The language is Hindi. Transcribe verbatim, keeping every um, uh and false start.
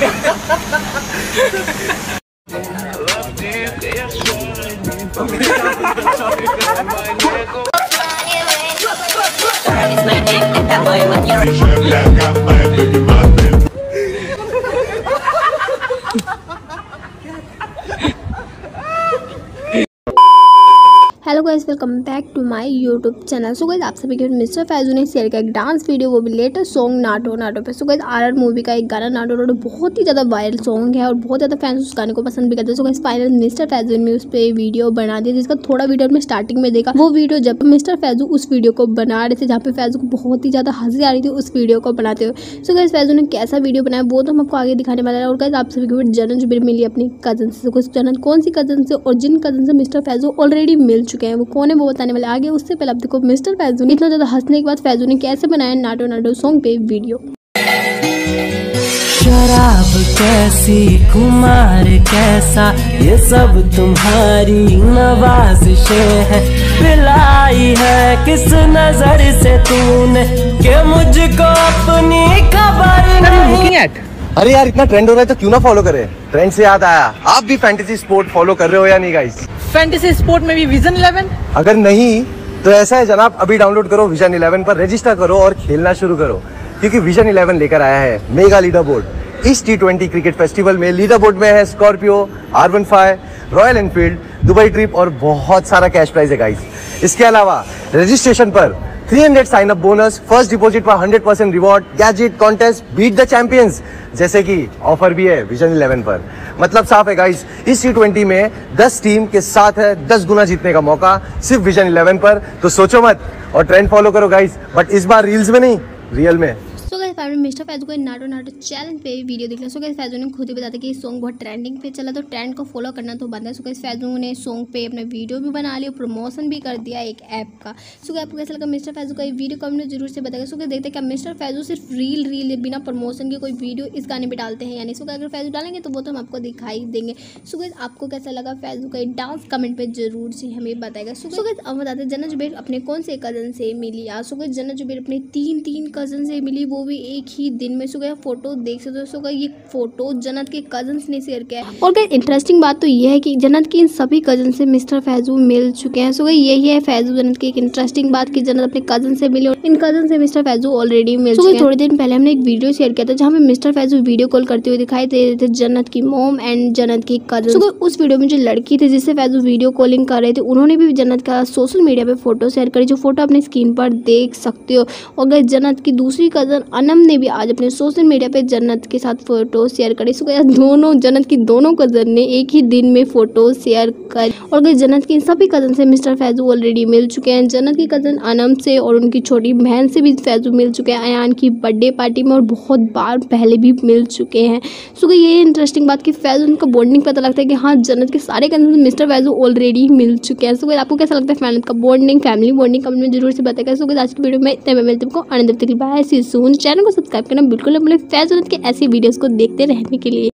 Hello guys, welcome back to my YouTube channel. So guys, आप सभी के मिस्टर फैजू ने शेयर किया एक डांस वीडियो, वो भी लेटेस्ट सॉन्ग नाटो नाटो पे। सो गाइस, आरआर मूवी का एक गाना नाटो नाटो बहुत ही ज़्यादा वायरल सॉन्ग है और बहुत ज़्यादा फैंस उस गाने को पसंद भी करते हैं। So guys, final mister Faizu ने उस पर वीडियो बना दिया, जिसका थोड़ा वीडियो में स्टार्टिंग में देखा। वो वीडियो जब मिस्टर फैजू उस वीडियो को बना रहे थे, जहाँ पे फैजू को बहुत ही ज़्यादा हंसी आ रही थी उस वीडियो को बनाते हुए। सो गाइस, फैजू ने कैसा वीडियो बनाया वो तो हम आपको आगे दिखाने वाला है। और गाइस, आप सभी को जनन जुबेर मिली अपनी कजन से। कुछ जनन कौन सी कजन से और जिन कजन से मिस्टर फैजू ऑलरेडी मिल चुके हैं वो कौन है वो बताने वाले आगे। उससे पहले आप देखो मिस्टर फैजू ने इतना ज्यादा हंसने के बाद फैजू ने कैसे बनाया नाटो नाटो सॉन्ग पे वीडियो। शराब कैसी, कुमार कैसा, ये सब तुम्हारी नवाजिशें हैं। पिलाई है किस नजर से तूने कि मुझको अपनी खबर नहीं। अरे यार, इतना ट्रेंड हो रहा है तो क्यों ना फॉलो करें। ट्रेंड से याद आया, आप भी फैंटेसी स्पोर्ट फॉलो कर रहे हो या नहीं गाइस? फैंटेसी स्पोर्ट में भी विजन इलेवन? अगर नहीं तो ऐसा है जनाब, अभी डाउनलोड करो विजन इलेवन पर, रजिस्टर करो और खेलना शुरू करो, क्योंकि विजन इलेवन लेकर आया है मेगा लीडर बोर्ड। इस टी ट्वेंटी क्रिकेट फेस्टिवल में लीडर बोर्ड में है Scorpio, R one five, royal Enfield, Dubai trip और बहुत सारा कैश प्राइज है गाइस। इसके अलावा रजिस्ट्रेशन पर तीन सौ sign up bonus, first deposit पर hundred percent reward, gadget, contest, beat the champions जैसे कि ऑफर भी है विजन इलेवन पर। मतलब साफ है गाइस, इस टी ट्वेंटी में दस टीम के साथ है दस गुना जीतने का मौका सिर्फ विजन इलेवन पर। तो सोचो मत और ट्रेंड फॉलो करो गाइस, बट इस बार रील्स में नहीं, रियल में। So guys, finally mister Faizu को नाटो नाटो चैलेंज पे वीडियो देख लिया। सो गाइस, फैजू ने खुद ही बताया कि ये सॉन्ग बहुत ट्रेंडिंग पे चला, तो ट्रेंड को फॉलो करना तो बनता है। सो गाइस, फैजू ने सॉन्ग पे अपना वीडियो भी बना लिया, प्रमोशन भी कर दिया एक ऐप का। सो गाइस, आपको कैसा लगा मिस्टर फैजू का ये वीडियो कमेंट में जरूर से बताइए। सो गाइस, देखते हैं क्या मिस्टर फैजू सिर्फ रील रील बिना प्रमोशन के कोई वीडियो इस गाने पे डालते हैं यानी। सो गाइस, अगर फैजू डालेंगे तो वो तो हम आपको दिखाई देंगे। सो गाइस, आपको कैसा लगा फैजू का डांस कमेंट पे जरूर से हमें बताएगा। सो गाइस, अब बताते हैं जनन जुबेर अपने कौन से कजन से मिली आज। सो गाइस, जनन जुबेर अपने तीन तीन कजन से मिली, वो भी एक ही दिन में। सो गाइस, फोटो देख सकते हो। सो गाइस, ये फोटो जन्नत के कजन्स ने शेयर किया है। और गाइस, इंटरेस्टिंग बात तो ये है कि जन्नत के इन सभी कजन से मिस्टर फैजू मिल चुके हैं। सो गाइस, यही है फैजू जन्नत की एक इंटरेस्टिंग बात कि जन्नत अपने कजन से मिले और इन कजन से मिस्टर फैजू ऑलरेडी मिल चुके हैं। थोड़े दिन पहले हमने एक वीडियो शेयर किया था जहाँ पे मिस्टर फैजू वीडियो कॉल करते हुए दिखाई दे रहे थे जन्नत की मॉम एंड जन्नत की कजन। सो गाइस, उस वीडियो में जो लड़की थी जिससे फैजू वीडियो कॉलिंग कर रहे थे, उन्होंने भी जन्नत का सोशल मीडिया पे फोटो शेयर करी, जो फोटो अपने स्क्रीन पर देख सकते हो। और गाइस, जन्नत की दूसरी कजन अनम ने भी आज अपने सोशल मीडिया पे जन्नत के साथ फोटो शेयर करी। सो गाइस, दोनों जन्नत की दोनों कजन ने एक ही दिन में फोटो शेयर कर। और गाइस, जन्नत के सभी कजन से मिस्टर फैजू ऑलरेडी मिल चुके हैं। जन्नत की कजन अनम से और उनकी छोटी बहन से भी फैजू मिल चुके हैं अयान की बर्थडे पार्टी में, और बहुत बार पहले भी मिल चुके हैं। सो गाइस, ये इंटरेस्टिंग बात कि फैजू उनका बॉन्डिंग पता लगता है कि हाँ, जन्नत के सारे कजन से मिस्टर फैजू ऑलरेडी मिल चुके हैं। सो गाइस, आपको कैसा लगता है फैमिली का बॉन्डिंग, फैमिली बॉन्डिंग कमेंट में जरूर से बताएगा। सो गाइस, आज की वीडियो में इतने में मिलते हैं, Anand bye, see you soon. Channel को सब्सक्राइब करना बिल्कुल ना भूलें फैजू के ऐसी वीडियोस को देखते रहने के लिए।